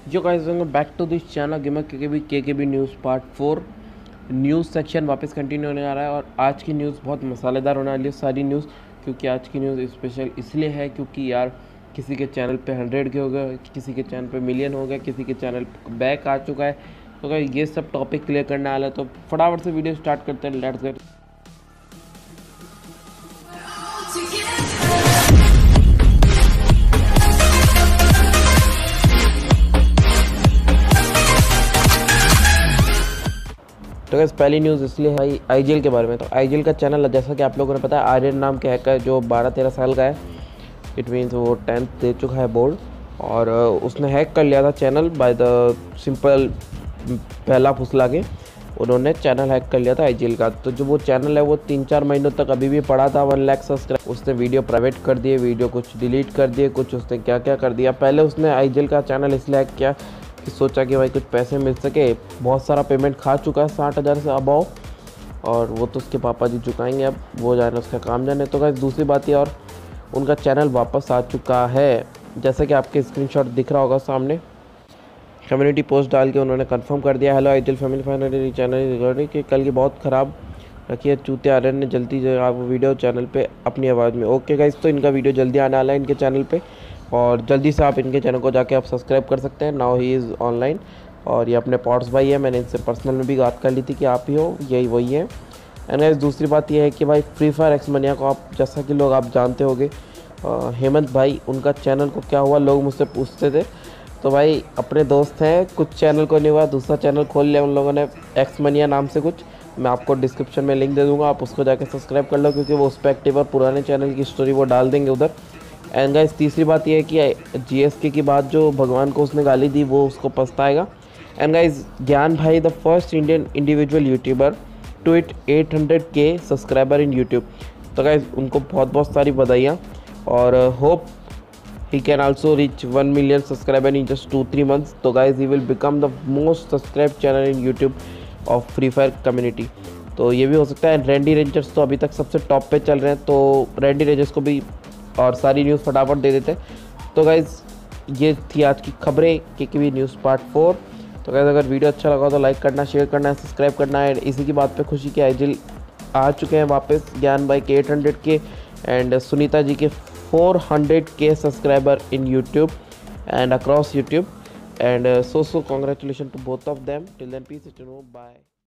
जो guys back to this channel gamer KKB news part 4 news section वापस continue होने जा रहा है। और आज की न्यूज़ बहुत मसालेदार होने वाली है सारी न्यूज़, क्योंकि आज की न्यूज़ स्पेशल इसलिए है क्योंकि यार किसी के चैनल पे 100 के हो गए, किसी के चैनल पे मिलियन हो गए, किसी के चैनल बैक आ चुका है। तो गाइस ये सब टॉपिक क्लियर करने वाला है, तो फटाफट से वीडियो स्टार्ट करते हैं। Let's get. तो गाइस पहली न्यूज़ इसलिए है आईजीएल के बारे में। तो आईजीएल का चैनल, जैसा कि आप लोगों ने पता है, आर्यन नाम के हैकर जो 12-13 साल का है, इट मीन्स वो 10th दे चुका है बोर्ड, और उसने हैक कर लिया था चैनल बाय द सिंपल पहला फुसला के उन्होंने चैनल हैक कर लिया था आईजीएल का। तो जो वो चैनल है वो 3-4 महीनों तक अभी भी पड़ा था 1 लाख सब्सक्राइब। उसने वीडियो प्राइवेट कर दिए, वीडियो कुछ डिलीट कर दिए, कुछ उसने क्या क्या कर दिया। पहले उसने आईजीएल का चैनल इसलिए हैक किया कि सोचा कि भाई कुछ पैसे मिल सके। बहुत सारा पेमेंट खा चुका है 60,000 से अबाव, और वो तो उसके पापा जी चुकाएंगे, अब वो जाने उसका काम जाने। तो गाइस दूसरी बात ये, और उनका चैनल वापस आ चुका है, जैसे कि आपके स्क्रीनशॉट दिख रहा होगा सामने। कम्युनिटी पोस्ट डाल के उन्होंने कंफर्म कर दिया, hello IGL family finally channel recording कि कल की बहुत ख़राब रखी है चूते आर्यन ने, जल्दी आप वीडियो चैनल पे अपनी आवाज़ में। ओके गाइस, तो इनका वीडियो जल्दी आने वाला है इनके चैनल पे, और जल्दी से आप इनके चैनल को जाके आप सब्सक्राइब कर सकते हैं। नाउ ही इज़ ऑनलाइन, और ये अपने पॉट्स भाई है, मैंने इनसे पर्सनल में भी बात कर ली थी कि आप ही हो, यही वही है। एंड गाइस दूसरी बात ये है कि भाई फ्री फायर एक्स मनिया को आप, जैसा कि लोग आप जानते होंगे, हेमंत भाई उनका चैनल को क्या हुआ, लोग मुझसे पूछते थे। तो भाई अपने दोस्त हैं, कुछ चैनल को नहीं हुआ, दूसरा चैनल खोल लिया उन लोगों ने एक्स मनिया नाम से कुछ। मैं आपको डिस्क्रिप्शन में लिंक दे दूंगा, आप उसको जाके सब्सक्राइब कर लो, क्योंकि वो उस पर एक्टिव और पुराने चैनल की स्टोरी वो डाल देंगे उधर। एंड गाइस तीसरी बात ये है कि जीएसके की बात जो भगवान को उसने गाली दी वो उसको पछताएगा। एंड गाइस ज्ञान भाई the first Indian individual YouTuber to it 800K subscriber in YouTube. तो गाइस उनको बहुत बहुत सारी बधाइयाँ, और hope he can also reach 1 million subscriber in just 2-3 months. So guys, he will become the most subscribed channel in YouTube of Free Fire community. तो ये भी हो सकता है। रैंडी रेंजर्स तो अभी तक सबसे टॉप पे चल रहे हैं, तो रैंडी रेंजर्स को भी और सारी न्यूज़ फटाफट दे देते हैं। तो गाइज ये थी आज की खबरें केकेबी न्यूज़ पार्ट 4। तो गाइज अगर वीडियो अच्छा लगा तो लाइक करना, शेयर करना, सब्सक्राइब करना है। इसी की बात पे खुशी की आईजीएल आ चुके हैं वापस, ज्ञान भाई के 800K एंड सुनीता जी के 400K subscriber in YouTube and across YouTube, and so congratulations to both of them. Till then, peace, bye.